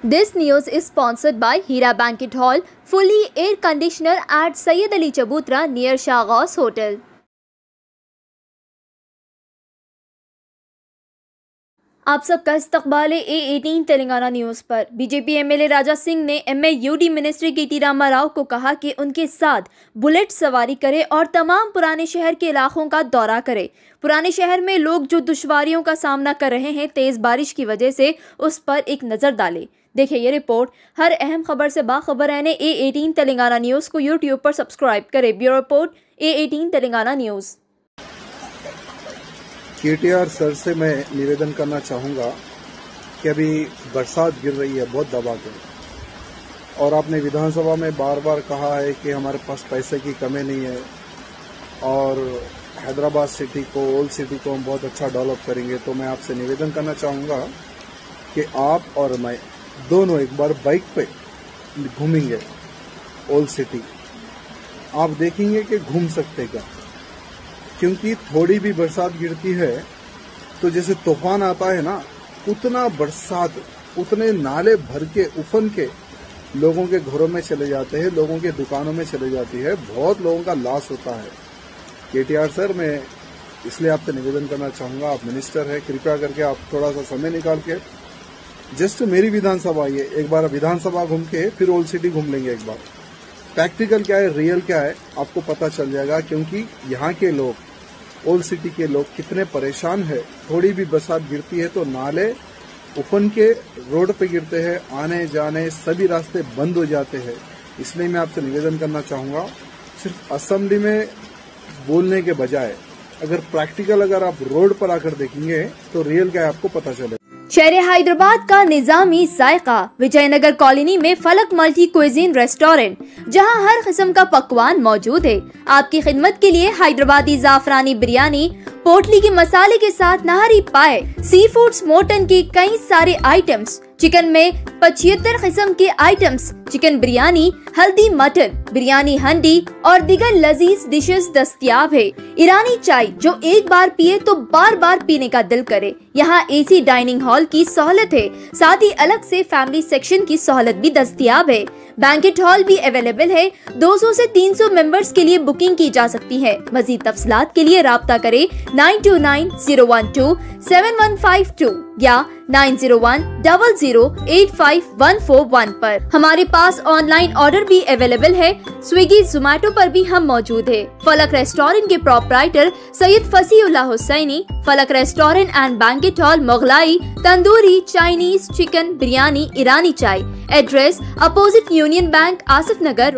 This news is sponsored by Hira Banquet Hall, fully air conditioner at Sayyid Ali Chabutra near Shahghaus Hotel. आप सबका इस्तकबाल है A18 Telangana news पर। BJP MLA Raja Singh ने MAUD ministry KT Rama Rao को कहा कि उनके साथ बुलेट सवारी करे और तमाम पुराने शहर के इलाकों का दौरा करे। पुराने शहर में लोग जो दुश्वारियों का सामना कर रहे हैं तेज़ बारिश की वजह से, उस पर एक नज़र डालें। देखिए ये रिपोर्ट। हर अहम खबर से बाखबर रहने A18 तेलंगाना न्यूज़ को यूट्यूब पर सब्सक्राइब करें। Bureau report, A18 Telangana news. KTR sir से मैं निवेदन करना चाहूँगा कि अभी बरसात गिर रही है बहुत दबा के, और आपने विधानसभा में बार बार कहा है कि हमारे पास पैसे की कमी नहीं है और हैदराबाद सिटी को, ओल्ड सिटी को हम बहुत अच्छा डेवलप करेंगे। तो मैं आपसे निवेदन करना चाहूँगा कि आप और मैं दोनों एक बार बाइक पे घूमेंगे ओल्ड सिटी। आप देखेंगे कि घूम सकते क्या, क्योंकि थोड़ी भी बरसात गिरती है तो जैसे तूफान आता है ना, उतना बरसात, उतने नाले भर के उफन के लोगों के घरों में चले जाते हैं, लोगों के दुकानों में चले जाती है, बहुत लोगों का लॉस होता है। KTR सर, मैं इसलिए आपसे निवेदन करना चाहूँगा, आप मिनिस्टर है, कृपया करके आप थोड़ा सा समय निकाल के जस्ट मेरी विधानसभा आइए, एक बार विधानसभा घूम के फिर ओल्ड सिटी घूम लेंगे। एक बार प्रैक्टिकल क्या है, रियल क्या है, आपको पता चल जाएगा। क्योंकि यहाँ के लोग, ओल्ड सिटी के लोग कितने परेशान है। थोड़ी भी बरसात गिरती है तो नाले उफन के रोड पे गिरते हैं, आने जाने सभी रास्ते बंद हो जाते हैं। इसलिए मैं आपसे निवेदन करना चाहूँगा, सिर्फ असेंबली में बोलने के बजाय अगर प्रैक्टिकल अगर आप रोड पर आकर देखेंगे तो रियल क्या है आपको पता चलेगा। शहर हैदराबाद का निजामी जायका विजयनगर कॉलोनी में फलक मल्टी क्विजीन रेस्टोरेंट, जहां हर किस्म का पकवान मौजूद है। आपकी खिदमत के लिए हैदराबादी जाफरानी बिरयानी, पोटली के मसाले के साथ नहरी पाए, सी फूड्स, मोटन की कई सारे आइटम्स, चिकन में 75 किस्म के आइटम्स, चिकन बिरयानी, हल्दी मटन, बिरयानी हंडी और दीगर लजीज डिशेस दस्तयाब है। ईरानी चाय जो एक बार पिए तो बार बार पीने का दिल करे। यहाँ AC डाइनिंग हॉल की सहूलत है, साथ ही अलग से फैमिली सेक्शन की सहूलत भी दस्तयाब है। बैंकेट हॉल भी अवेलेबल है। 200 से 300 मेंबर्स के लिए बुकिंग की जा सकती है। मजीद तफसीलात के लिए राब्ता करें 9290127152 या 9010085141 पर। हमारे पास ऑनलाइन ऑर्डर भी अवेलेबल है। स्विगी, जोमैटो पर भी हम मौजूद है। फलक रेस्टोरेंट के proprietor Syed Fasiullah Hussaini. Falak restaurant and banquet hall, Mughlai, tandoori, Chinese, chicken, biryani, Irani chai. Address opposite Union Bank, Asif Nagar.